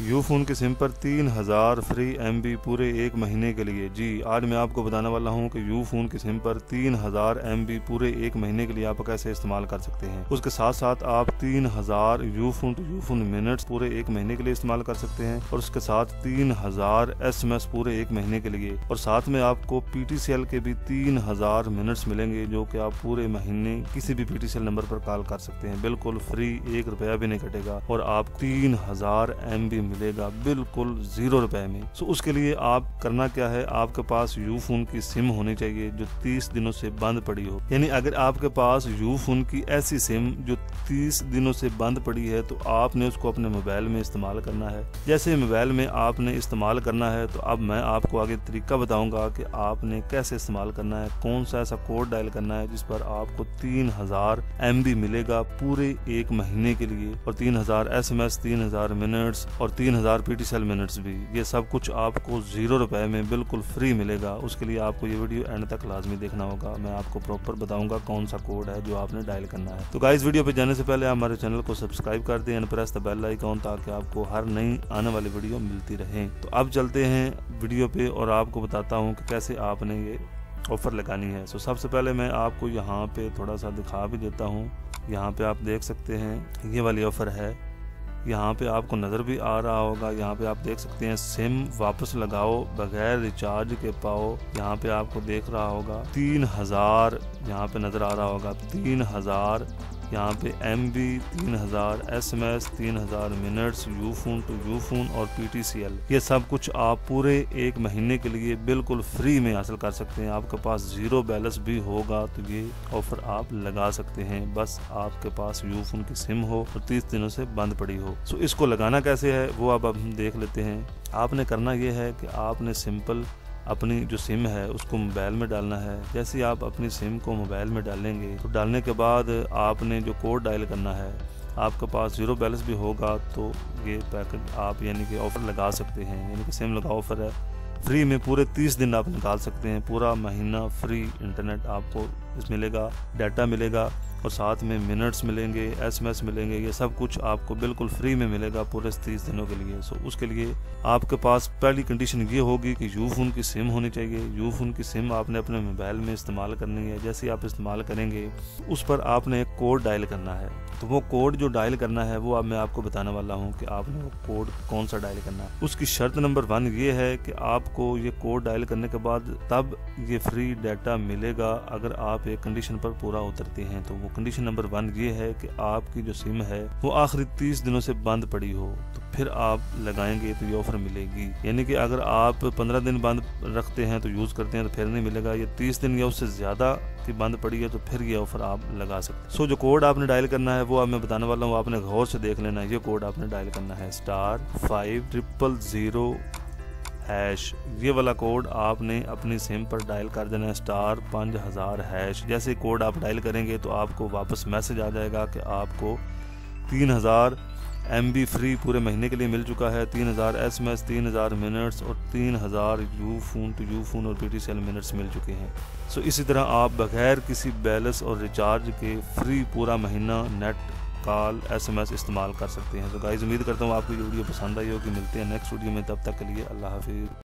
यूफोन की सिम पर 3000 free MB पूरे 1 महीने के लिए। जी, आज मैं आपको बताने वाला हूं कि यूफोन की सिम पर 3000 MB पूरे 1 महीने के लिए आप कैसे इस्तेमाल कर सकते हैं। उसके साथ साथ आप 3000 यूफोन टू यूफोन मिनट्स पूरे 1 महीने के लिए इस्तेमाल कर सकते हैं और उसके साथ 3000 SMS पूरे 1 महीने के लिए, और साथ में आपको PTCL के भी 3000 मिनट्स मिलेंगे जो कि आप पूरे महीने किसी भी PTCL नंबर पर कॉल कर सकते हैं, बिल्कुल फ्री, 1 रुपया भी नहीं कटेगा और आप 3000 MB मिलेगा बिल्कुल 0 रुपए में। सो उसके लिए आप करना क्या है, आपके पास यूफोन की सिम होनी चाहिए जो 30 दिनों से बंद पड़ी हो। यानी अगर आपके पास यूफोन की ऐसी सिम जो 30 दिनों से बंद पड़ी है तो आपने उसको अपने मोबाइल में इस्तेमाल करना है। जैसे मोबाइल में आपने इस्तेमाल करना है तो अब मैं आपको आगे तरीका बताऊंगा कि आपने कैसे इस्तेमाल करना है, कौन सा ऐसा कोड डायल करना है जिस पर आपको 3000 MB मिलेगा पूरे 1 महीने के लिए, और 3000 SMS, 3000 मिनट्स और 3000 PTCL मिनट्स भी। ये सब कुछ आपको 0 रुपए में बिल्कुल फ्री मिलेगा। उसके लिए आपको ये वीडियो एंड तक लाजमी देखना होगा। मैं आपको प्रॉपर बताऊंगा कौन सा कोड है जो आपने डायल करना है। तो गाइस, वीडियो पे जाने से पहले आप हमारे चैनल को सब्सक्राइब कर दें and press the bell icon ताकि आपको हर नई आने वाली वीडियो मिलती रहे। तो अब चलते हैं वीडियो पे और आपको बताता हूँ कि कैसे आपने ये ऑफर लगानी है। सो सबसे पहले मैं आपको यहाँ पे थोड़ा सा दिखा भी देता हूँ। यहाँ पे आप देख सकते हैं ये वाली ऑफर है, यहाँ पे आपको नज़र भी आ रहा होगा। यहाँ पे आप देख सकते हैं सिम वापस लगाओ बगैर रिचार्ज के पाओ। यहाँ पे आपको देख रहा होगा 3000, यहाँ पे नज़र आ रहा होगा 3000 यहाँ पे MB, 3000 SMS, 3000 minutes Ufone to Ufone और PTCL। ये सब कुछ आप पूरे 1 महीने के लिए बिल्कुल फ्री में हासिल कर सकते हैं। आपके पास 0 बैलेंस भी होगा तो ये ऑफर आप लगा सकते हैं, बस आपके पास यूफोन की सिम हो और 30 दिनों से बंद पड़ी हो। सो इसको लगाना कैसे है वो अब हम देख लेते हैं। आपने करना ये है कि आपने सिंपल अपनी जो सिम है उसको मोबाइल में डालना है। जैसे ही आप अपनी सिम को मोबाइल में डालेंगे तो डालने के बाद आपने जो कोड डायल करना है, आपके पास 0 बैलेंस भी होगा तो ये पैकेज आप यानी कि ऑफ़र लगा सकते हैं। यानी कि सिम लगा ऑफ़र है, फ्री में पूरे 30 दिन आप निकाल सकते हैं। पूरा महीना फ्री इंटरनेट आपको मिलेगा, डाटा मिलेगा और साथ में मिनट्स मिलेंगे, SMS मिलेंगे। ये सब कुछ आपको बिल्कुल फ्री में मिलेगा पूरे 30 दिनों के लिए। सो उसके लिए आपके पास पहली कंडीशन ये होगी कि यूफोन की सिम होनी चाहिए। यूफोन की सिम आपने अपने मोबाइल में इस्तेमाल करनी है। जैसे आप इस्तेमाल करेंगे उस पर आपने एक कोड डायल करना है। तो वो कोड जो डायल करना है वो अब मैं आपको बताने वाला हूँ कि आपने वो कोड कौन सा डायल करना है। उसकी शर्त नंबर 1 ये है कि आपको ये कोड डायल करने के बाद तब ये फ्री डाटा मिलेगा अगर आप एक कंडीशन पर पूरा उतरते हैं। तो वो कंडीशन नंबर 1 ये है कि आपकी जो सिम है वो आखिरी 30 दिनों से बंद पड़ी हो, तो फिर आप लगाएंगे तो ये ऑफर मिलेगी। यानी कि अगर आप 15 दिन बंद रखते हैं तो यूज करते हैं तो फिर नहीं मिलेगा। ये 30 दिन या उससे ज्यादा की बंद पड़ी है तो फिर ये ऑफर आप लगा सकते हैं। सो जो कोड आपने डायल करना है वो अब मैं बताने वाला हूँ, आपने गौर से देख लेना है। ये कोड आपने डायल करना है *5000#। ये वाला कोड आपने अपनी सिम पर डायल कर देना है *5000#। जैसे कोड आप डायल करेंगे तो आपको वापस मैसेज आ जाएगा कि आपको 3000 MB फ्री पूरे महीने के लिए मिल चुका है, 3000 SMS, 3000 मिनट्स और 3000 यूफोन टू यूफोन और PTCL मिनट्स मिल चुके हैं। सो इसी तरह आप बगैर किसी बैलेंस और रिचार्ज के फ्री पूरा महीना नेट, कॉल, SMS इस्तेमाल कर सकते हैं। तो गाइस, उम्मीद करता हूँ आपको ये वीडियो पसंद आई होगी। मिलते हैं नेक्स्ट वीडियो में, तब तक के लिए अल्लाह हाफिज़।